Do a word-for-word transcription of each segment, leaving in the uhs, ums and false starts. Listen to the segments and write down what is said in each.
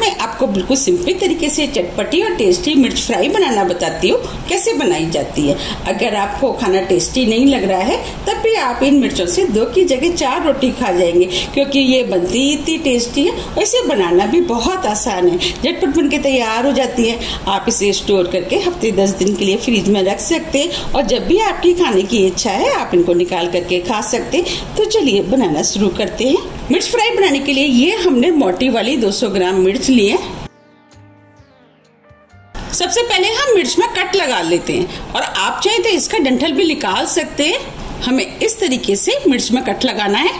मैं आपको बिल्कुल सिंपल तरीके से चटपटी और टेस्टी मिर्च फ्राई बनाना बताती हूँ कैसे बनाई जाती है। अगर आपको खाना टेस्टी नहीं लग रहा है तब भी आप इन मिर्चों से दो की जगह चार रोटी खा जाएंगे, क्योंकि ये बनती इतनी टेस्टी है और इसे बनाना भी बहुत आसान है। झटपट बन के तैयार हो जाती है। आप इसे स्टोर करके हफ्ते दस दिन के लिए फ्रिज में रख सकते हैं और जब भी आपकी खाने की इच्छा है आप इनको निकाल करके खा सकते हैं। तो चलिए बनाना शुरू करते हैं। मिर्च फ्राई बनाने के लिए ये हमने मोटी वाली दो सौ ग्राम मिर्च लिए। सबसे पहले हम मिर्च में कट लगा लेते हैं और आप चाहे तो इसका डंठल भी निकाल सकते हैं। हमें इस तरीके से मिर्च में कट लगाना है।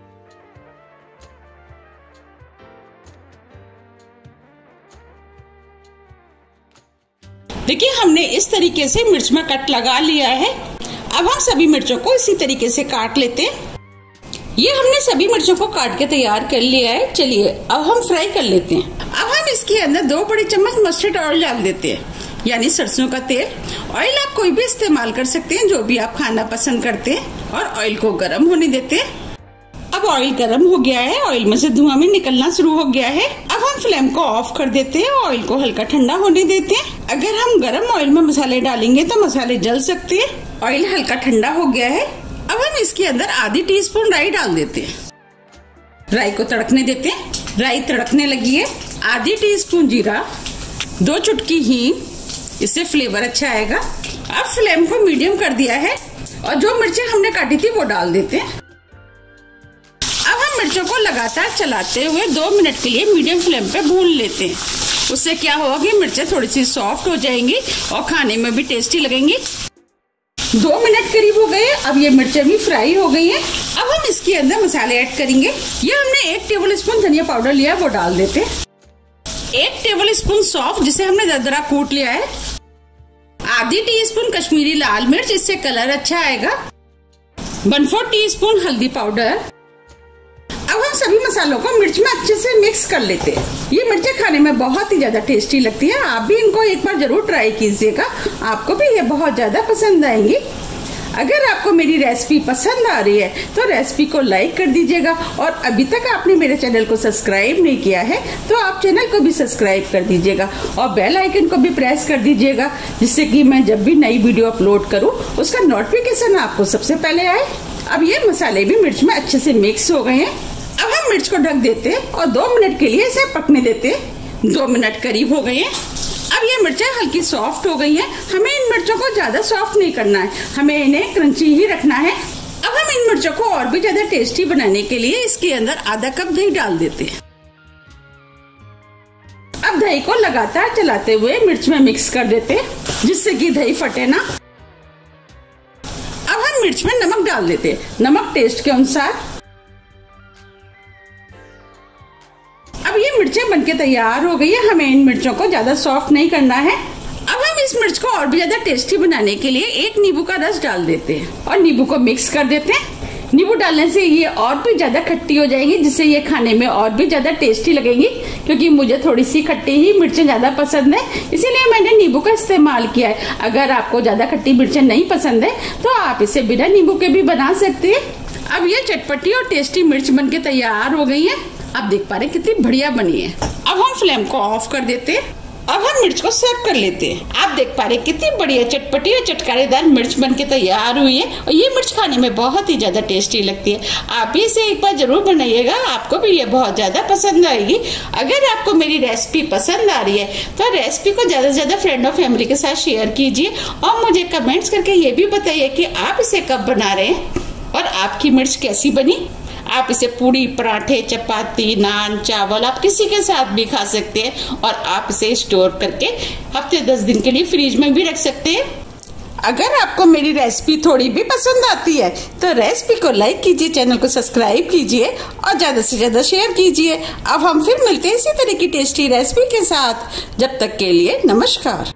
देखिए हमने इस तरीके से मिर्च में कट लगा लिया है। अब हम सभी मिर्चों को इसी तरीके से काट लेते हैं। ये हमने सभी मिर्चों को काट के तैयार कर लिया है। चलिए अब हम फ्राई कर लेते हैं। अब हम इसके अंदर दो बड़े चम्मच मस्टर्ड ऑयल डाल देते हैं, यानी सरसों का तेल। ऑयल आप कोई भी इस्तेमाल कर सकते हैं जो भी आप खाना पसंद करते हैं, और ऑयल को गर्म होने देते हैं। अब ऑयल गर्म हो गया है, ऑयल में से धुआं भी निकलना शुरू हो गया है। अब हम फ्लेम को ऑफ कर देते हैं, ऑयल को हल्का ठंडा होने देते हैं। अगर हम गर्म ऑयल में मसाले डालेंगे तो मसाले जल सकते हैं। ऑयल हल्का ठंडा हो गया है। अब हम इसके अंदर आधी टीस्पून राई डाल देते हैं। राई को तड़कने देते हैं। राई तड़कने लगी है। आधी टीस्पून जीरा, दो चुटकी हींग, इससे फ्लेवर अच्छा आएगा। अब फ्लेम को मीडियम कर दिया है और जो मिर्चें हमने काटी थी वो डाल देते हैं। अब हम मिर्चों को लगातार चलाते हुए दो मिनट के लिए मीडियम फ्लेम पे भून लेते हैं। उससे क्या होगा कि मिर्चें थोड़ी सी सॉफ्ट हो जाएंगी और खाने में भी टेस्टी लगेंगी। दो मिनट करीब हो गए। अब ये मिर्चें भी फ्राई हो गई हैं। अब हम इसके अंदर मसाले ऐड करेंगे। ये हमने एक टेबल स्पून धनिया पाउडर लिया, वो डाल देते हैं। एक टेबल स्पून सौंफ, जिसे हमने दरदरा कूट लिया है। आधी टीस्पून कश्मीरी लाल मिर्च, इससे कलर अच्छा आएगा। वन फोर टी स्पून हल्दी पाउडर। अब हम सभी मसालों को मिर्च में अच्छे से मिक्स कर लेते हैं। ये मिर्चें खाने में बहुत ही ज्यादा टेस्टी लगती है। आप भी इनको एक बार जरूर ट्राई कीजिएगा, आपको भी ये बहुत ज्यादा पसंद आएंगी। अगर आपको मेरी रेसिपी पसंद आ रही है तो रेसिपी को लाइक कर दीजिएगा, और अभी तक आपने मेरे चैनल को सब्सक्राइब नहीं किया है तो आप चैनल को भी सब्सक्राइब कर दीजिएगा और बेल आइकन को भी प्रेस कर दीजिएगा, जिससे कि मैं जब भी नई वीडियो अपलोड करूं उसका नोटिफिकेशन आपको सबसे पहले आए। अब ये मसाले भी मिर्च में अच्छे से मिक्स हो गए हैं। अब हम मिर्च को ढक देते हैं और दो मिनट के लिए इसे पकने देते हैं। दो मिनट करीब हो गए हैं। अब ये मिर्चें हल्की सॉफ्ट हो गई हैं। हमें इन मिर्चों को ज्यादा सॉफ्ट नहीं करना है, हमें इन्हें क्रंची ही रखना है। अब हम इन मिर्चों को और भी ज्यादा टेस्टी बनाने के लिए इसके अंदर आधा कप दही डाल देते हैं। अब दही को लगातार चलाते हुए मिर्च में मिक्स कर देते हैं, जिससे कि दही फटे ना। अब हम मिर्च में नमक डाल देते हैं, नमक टेस्ट के अनुसार। अब ये मिर्चें बनके तैयार हो गई है। हमें इन मिर्चों को ज्यादा सॉफ्ट नहीं करना है। अब हम इस मिर्च को और भी ज्यादा टेस्टी बनाने के लिए एक नींबू का रस डाल देते हैं और नींबू को मिक्स कर देते हैं। नींबू डालने से ये और भी ज्यादा खट्टी हो जाएगी, जिससे ये खाने में और भी ज्यादा टेस्टी लगेंगी। क्योंकि मुझे थोड़ी सी खट्टी ही मिर्चें ज्यादा पसंद है, इसीलिए मैंने नींबू का इस्तेमाल किया है। अगर आपको ज्यादा खट्टी मिर्चें नहीं पसंद है तो आप इसे बिना नींबू के भी बना सकते हैं। अब ये चटपटी और टेस्टी मिर्च बनके तैयार हो गई है। आप देख पा रहे हैं कितनी बढ़िया बनी है। अब हम फ्लेम को ऑफ कर देते हैं। अब हम मिर्च को सर्व कर लेते हैं। आप देख पा रहे हैं कितनी बढ़िया चटपटी और चटकारेदार मिर्च बनके तैयार हुई है, और ये मिर्च खाने में बहुत ही ज्यादा टेस्टी लगती है। आप भी इसे एक बार जरूर बनाइएगा, आपको भी ये बहुत ज्यादा पसंद आएगी। अगर आपको मेरी रेसिपी पसंद आ रही है तो रेसिपी को ज्यादा से ज्यादा फ्रेंड और फैमिली के साथ शेयर कीजिए, और मुझे कमेंट्स करके ये भी बताइए कि आप इसे कब बना रहे हैं और आपकी मिर्च कैसी बनी। आप इसे पूरी, पराठे, चपाती, नान, चावल, आप किसी के साथ भी खा सकते हैं, और आप इसे स्टोर करके हफ्ते दस दिन के लिए फ्रिज में भी रख सकते हैं। अगर आपको मेरी रेसिपी थोड़ी भी पसंद आती है तो रेसिपी को लाइक कीजिए, चैनल को सब्सक्राइब कीजिए और ज्यादा से ज्यादा शेयर कीजिए। अब हम फिर मिलते हैं इसी तरह की टेस्टी रेसिपी के साथ। जब तक के लिए नमस्कार।